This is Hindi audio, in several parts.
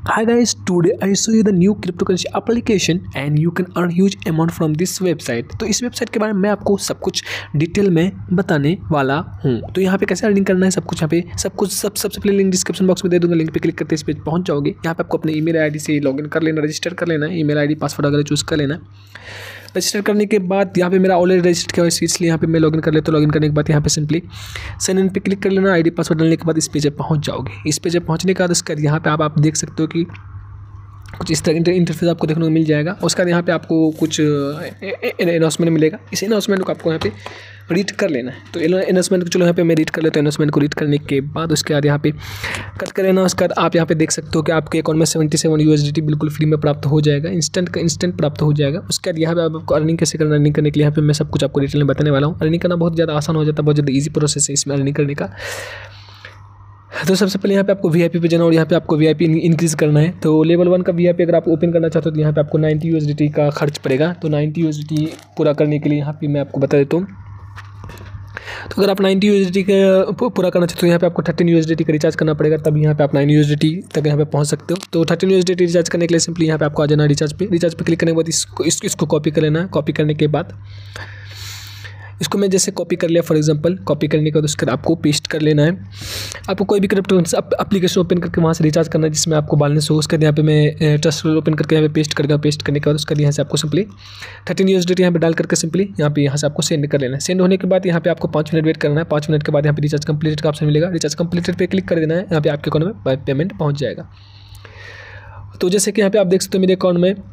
Hi guys, today I show you the new cryptocurrency application and you can earn huge amount from this website। तो इस वेबसाइट के बारे में मैं आपको सब कुछ डिटेल में बताने वाला हूँ। तो यहाँ पे कैसे अर्निंग करना है सब कुछ, यहाँ पे सबसे पहले लिंक डिस्क्रिप्शन बॉक्स में दे दूँगा। लिंक पे क्लिक करते इस पेज पहुँच जाओगे। यहाँ पे आपको अपने ईमेल आईडी से लॉगिन कर लेना, रजिस्टर कर लेना, ईमेल आईडी पासवर्ड वगैरह चूज़ कर लेना। रजिस्टर करने के बाद यहाँ पे मेरा ऑलरेडी रजिस्टर किया हुआ है, इसलिए यहाँ पे मैं लॉगिन कर लेता हूँ। लॉगिन करने के बाद यहाँ पे सिंपली साइन इन पे क्लिक कर लेना। आईडी पासवर्ड डालने के बाद इस पेज पे पहुँच जाओगे। इस पेज पे पहुँचने के बाद उसके बाद यहाँ पे आप देख सकते हो कि कुछ इस तरह इंटरफेस आपको देखने को मिल जाएगा। उसके बाद यहाँ पे आपको कुछ अनाउंसमेंट मिलेगा। इस अनाउंसमेंट को आपको यहाँ पे रीड कर लेना है। तो अनाउंसमेंट को चलो यहाँ पे मैं रीड कर लेता हूँ। अनाउंसमेंट को रीड करने के बाद उसके बाद यहाँ पे कट कर लेना। उसके बाद आप यहाँ पे देख सकते हो कि आपके अकाउंट में 77 USDT बिल्कुल फ्री में प्राप्त हो जाएगा। इंस्टेंट प्राप्त हो जाएगा। उसके बाद यहाँ पे आपको अर्निंग कैसे करना, अर्निंग करने के लिए यहाँ पे मैं सब कुछ आपको डिटेल में बताने वाला हूँ। अर्निंग करना बहुत ज़्यादा आसान हो जाता है, बहुत ज़्यादा ईजी प्रोसेस है इसमें अर्निंग करने का। तो सबसे पहले यहाँ पे आपको VIP पे जाना और यहाँ पे आपको VIP इंक्रीज़ करना है। तो लेवल 1 का VIP अगर आप ओपन करना चाहते हो तो यहाँ पे आपको 90 USDT का खर्च पड़ेगा। तो 90 USDT पूरा करने के लिए यहाँ पे मैं आपको बता देता हूँ। तो अगर आप 90 USDT का पूरा करना चाहते हो तो यहाँ पे आपको 13 USDT का रिचार्ज करना पड़ेगा, तब यहाँ पे आप 9 USDT तक यहाँ पे पहुँच सकते हो। तो 13 USDT रिचार्ज करने के लिए सिंपली यहाँ पे आपको आ जाना रिचार्ज पे क्लिक करने के बाद इसको कॉपी कर लेना है। कॉपी करने के बाद इसको मैं जैसे कॉपी कर लिया फॉर एग्जांपल, कॉपी करने के बाद उसके बाद आपको पेस्ट कर लेना है। आपको कोई भी क्रिप्टो एप्लीकेशन ओपन करके वहाँ से रिचार्ज करना है जिसमें आपको बैलेंस हो। उसके बाद यहाँ पे मैं ट्रस्ट ओपन करके यहाँ पे पेस्ट कर दूँगा। पेस्ट करने के बाद उसके बाद यहाँ से आपको सिंपली 13 USDT यहाँ पे डाल करके सिंपली यहाँ से आपको सेंड कर लेना है। सेंड होने के बाद यहाँ पे आपको 5 मिनट वेट करना है। 5 मिनट के बाद यहाँ पे रिचार्ज कंप्लीट का ऑप्शन मिलेगा। रिचार्ज कंप्लीटेड पे क्लिक कर देना है। यहाँ पे आपके अकाउंट में पेमेंट पहुँच जाएगा। तो जैसे कि यहाँ पे आप देख सकते हो मेरे अकाउंट में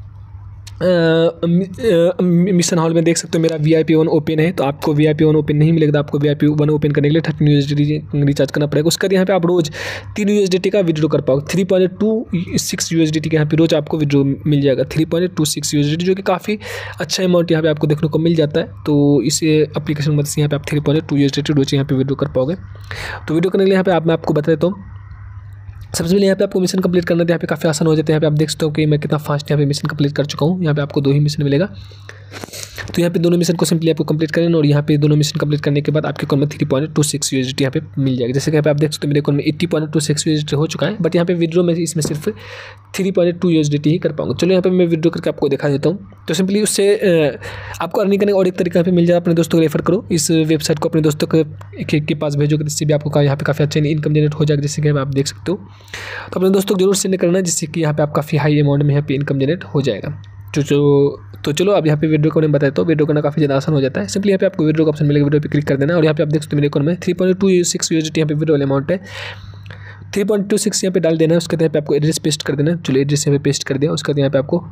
मिशन हॉल में देख सकते हो मेरा VIP 1 ओपन है। तो आपको VIP 1 ओपन नहीं मिलेगा, आपको VIP 1 ओपन करने के लिए 13 USDT रिचार्ज करना पड़ेगा। उसके बाद यहाँ पे आप रोज़ 3 USDT का विड्रॉ कर पाओगे। 3.26 USDT के यहाँ पे रोज़ आपको विड्रॉ मिल जाएगा। 3.26 USDT जो कि काफ़ी अच्छा अमाउंट यहाँ पे आपको देखने को मिल जाता है। तो इस एप्लीकेशन में यहाँ पे आप 3.2 USDT रोज़ यहाँ पे विड्रॉ कर पाओगे। तो विड्रॉ करने के लिए यहाँ पे मैं आपको बता देता हूँ। सबसे पहले यहाँ पे आपको मिशन कंप्लीट करना है। यहाँ पे काफ़ी आसान हो जाता है। यहाँ पे आप देख सकते हो कि मैं कितना फास्ट यहाँ पे मिशन कंप्लीट कर चुका हूँ। यहाँ पे आपको 2 ही मिशन मिलेगा। तो यहाँ पे दोनों मिशन को सिंपली आपको कंप्लीट करना और यहाँ पे दोनों मिशन कंप्लीट करने के बाद आपके अकाउंट में 3.26 USDT यहाँ पे मिल जाएगा। जैसे कि यहाँ पे आप देख सकते हो मेरे अकाउंट में 80.26 USDT हो चुका है, बट यहाँ पे विड्रॉ में इसमें सिर्फ 3.2 USDT ही कर पाऊंगा। चलो यहाँ पे मैं विड्रॉ करके आपको दिखा देता हूँ। तो सिंपली उससे आपको अर्निंग करने का और एक तरीका यहाँ पे मिल जाएगा। अपने दोस्तों को रेफर करो, इस वेबसाइट को अपने दोस्तों के पास भेजोगे, जिससे भी आपको यहाँ पे काफ़ी अच्छा इनकम जनरेट हो जाएगा। जैसे कि आप देख सकते हो। तो अपने दोस्तों को जरूर सेंड करना है, जिससे कि यहाँ पे आप काफ़ी हाई अमाउंट में यहाँ पे इनकम जनरेट हो जाएगा। तो चलो अब यहाँ पे विड्रॉ करने में बताता हूँ। विड्रॉ करना काफ़ी ज़्यादा आसान हो जाता है। सिंपली यहाँ पे आपको विड्रॉ का ऑप्शन मिलेगा, विड्रॉ पे क्लिक कर देना और यहाँ पे आप देख सकते हो मेरे अकाउंट में 3.26 USDT यहाँ पे विड्रॉ अमाउंट है। 3.26 यहाँ पे डाल देना है। उसके बाद यहाँ पे आपको एड्रेस पेस्ट कर देना। चलो एड्रेस यहाँ पे पेस्ट कर दिया। उसके बाद यहाँ पे आपको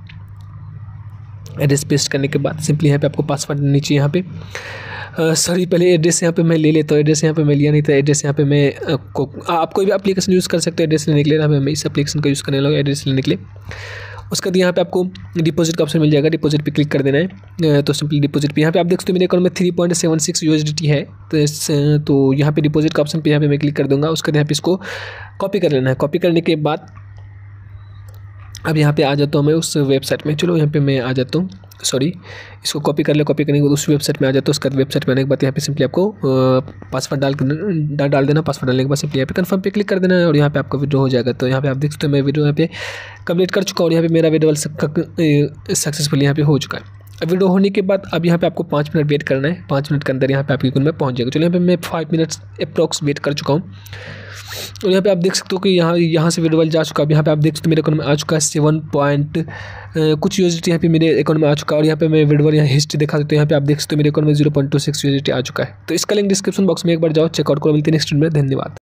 एड्रेस पेस्ट करने के बाद सिंपली यहाँ पे आपको पासवर्ड नीचे यहाँ पे सॉरी पहले एड्रेस यहाँ पे मैं ले लेता हूँ। एड्रेस यहाँ पे मैं लिया नहीं था। एड्रेस यहाँ पे मैं आप कोई भी एप्लीकेशन यूज़ कर सकते हो एड्रेस लेने के लिए। मैं इस एप्लीकेशन का यूज़ करने लगा एड्रेस लेने के लिए। उसके बाद यहाँ पे आपको डिपॉजिट का ऑप्शन मिल जाएगा। डिपॉजिट पे क्लिक कर देना है। तो सिंपली डिपॉजिट पे यहाँ पे आप देख सकते हो मेरे अकाउंट में 3.76 USDT है। तो यहाँ पे डिपॉजिट का ऑप्शन पे यहाँ पे मैं क्लिक कर दूँगा। उसके बाद यहाँ पे इसको कॉपी कर लेना है। कॉपी करने के बाद अब यहाँ पे आ जाता हूँ मैं उस वेबसाइट में। चलो यहाँ पे मैं आ जाता हूँ, सॉरी इसको कॉपी कर ले। कॉपी करने के बाद उस वेबसाइट में आ जाता हूँ। उसके बाद वेबसाइट में आने के बाद यहाँ पे सिंपली आपको पासवर्ड डाल देना। पासवर्ड डालने के बाद सिंपली यहाँ पे कंफर्म पे क्लिक कर देना है और यहाँ पे आपका विड्रॉ हो जाएगा। तो यहाँ पे आप देख सकते हो मैं विड्रॉ यहाँ पे कंप्लीट कर चुका हूँ और यहाँ पे मेरा विड्रॉ सक्सेसफुली यहाँ पे हो चुका है। अब विड्रॉ होने के बाद अब यहाँ पे आपको 5 मिनट वेट करना है। 5 मिनट के अंदर यहाँ पे आपके अकाउंट में पहुँच जाएगा। चलो यहाँ पे मैं 5 मिनट्स अप्रॉक्स वेट कर चुका हूँ और यहाँ पे आप देख सकते हो कि यहाँ से विड्रॉल जा चुका है। अब यहाँ पे आप देख सकते हो मेरे अकाउंट में आ चुका है 7 कुछ USDT यहाँ पे मेरे अकाउंट में आ चुका है। और यहाँ पे मैं विड्रॉल यहाँ हिस्ट्री दिखा देता हूँ। यहाँ पे आप देख सकते हो मेरे अकाउंट में 0.26 USDT आ चुका है। तो इसका लिंक डिस्क्रिप्शन बॉक्स में एक बार जाओ, चेकआउट करो। मिलते हैं नेक्स्ट वीडियो में। धन्यवाद।